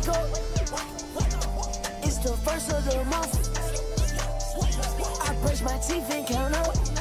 wake up. It's the first of the month. I brush my teeth and count up.